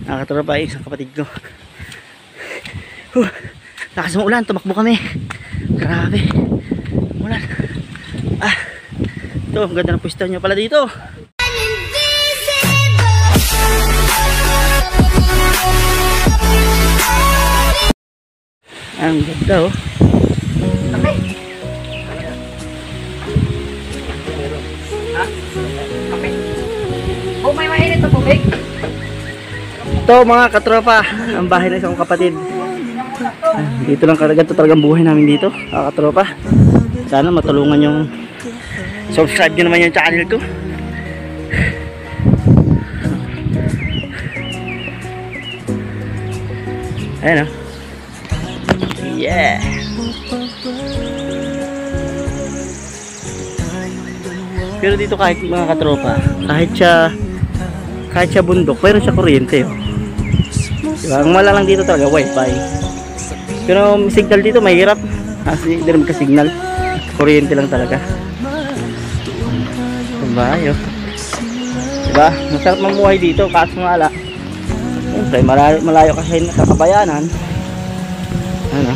Nakatropa yung isang kapatid ko. Lakas ng ulan, tumakbo kami. Grabe ulan. Ito, ang ganda ng pwesto nyo pala dito. Ang ganda oh. Okay. Ha? Okay. Oh, may mainit na tubig. Ito mga katropa, ang bahay ng isang kapatid. Dito lang talagang buhay namin dito, mga katropa. Sana matulungan yung subscribe nyo naman yung channel ko. Ayan o. Yeah. Pero dito kahit mga katropa, kahit siya bundok, mayroon siya kuryente oh. Diba? Ang wala lang dito talaga wifi. Pero signal dito mahirap kasi hindi naman ka-signal. Kuryente lang talaga. Diba? Diba? Masarap mamuhay dito kaso nga ala. Siyempre malayo kasi nakakabayanan. Ano?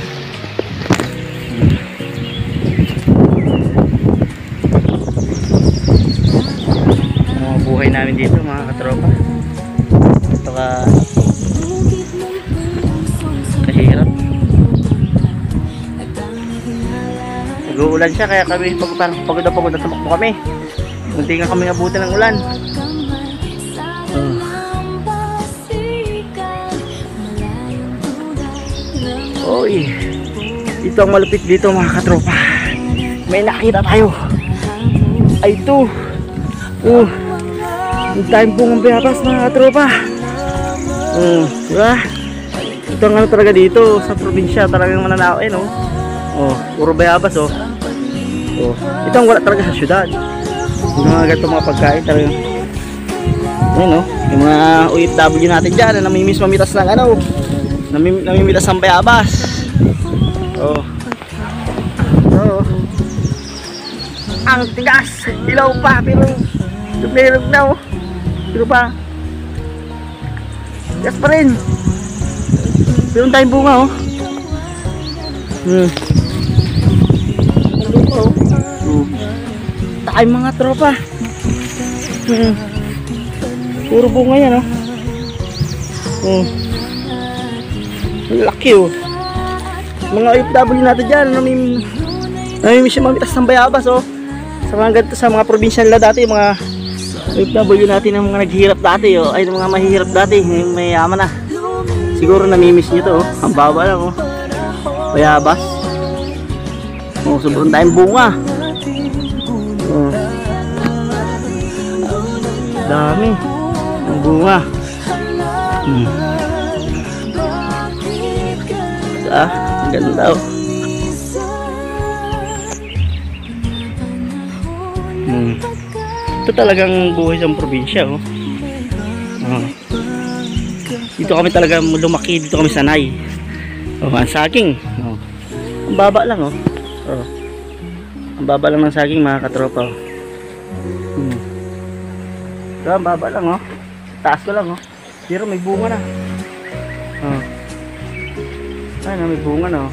Buhay namin dito mga katropa. Ito kahirap. Nag-uulan siya kaya kami parang pagod na tumakbo kami. Munti nga kami abutin ng ulan. Oy, ito ang malupit dito mga katropa. May nakita tayo. Ay ito. Yung time pong bayabas mga katropa. Diba? Ito ang ano talaga dito sa probinsya, talagang mananao no? Puro bayabas ito ang wala talaga sa syudad. Yung mga ganito mga pagkain talagang yung mga OFW natin dyan na namimiss mamitas ng namimitas ng bayabas. Ang tigas, hilaw pa pero lublerog na pero pa tigas pa rin. Pero tayong bunga tayo mga tropa. Puro bunga yan laki mga OFW natin dyan namimiss yung mamitas ng bayabas sa mga ganito sa mga probinsya nila dati, mga OFW natin ang mga naghihirap dati ay mga mahihirap dati, may yaman na siguro namimiss nyo to ang baba lang bayabas sobrang tayong bunga dami ang bunga ang ganda ito talagang buhay sa probinsya dito kami talaga lumaki, dito kami sanay ang saging ang baba lang ang baba lang ng saging mga katropa ang baba lang taas ko lang pero may bunga na may bunga na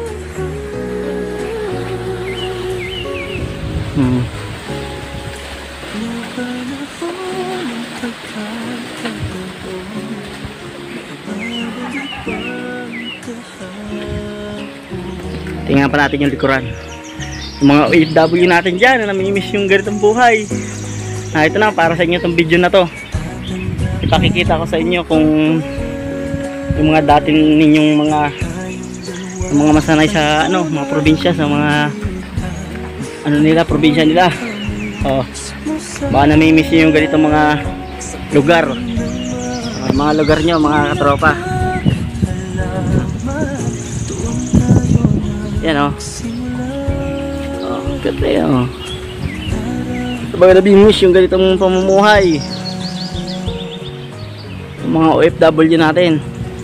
tingnan pa natin yung likuran yung mga OFW natin dyan na namimiss yung ganitong buhay. Ito na para sa inyo itong video na to. Ipakikita ko sa inyo kung yung mga dating ninyong mga masanay sa mga probinsya, sa mga probinsya nila. Baka namimiss nyo yung ganitong mga lugar. Mga lugar nyo mga katropa. Yan ganda yan Baga nabimiss yung ganitong pamumuhay yung mga OFW natin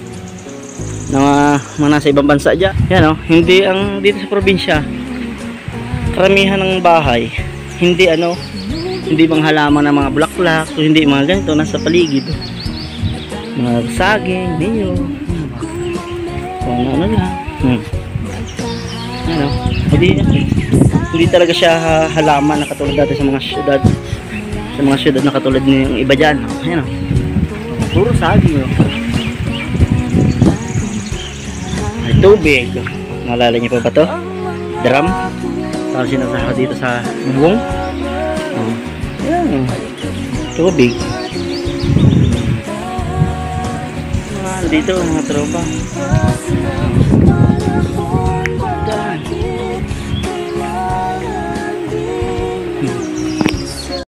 na mga nasa ibang bansa dyan. Yan hindi ang dito sa probinsya karamihan ng bahay hindi hindi mga halaman ng mga bulaklak, so hindi mga ganito nasa paligid. mga saging, niyo. Kung ano lang. Ano, hindi talaga siya halaman na katulad dati sa mga syudad. Sa mga syudad na katulad ng iba dyan. Ayan o. Puro saging o. May tubig. Naalala niyo pa ba to? Drum. Tapos sinasaka dito sa bubong. Ayan. Tubig. Dito mga tropa.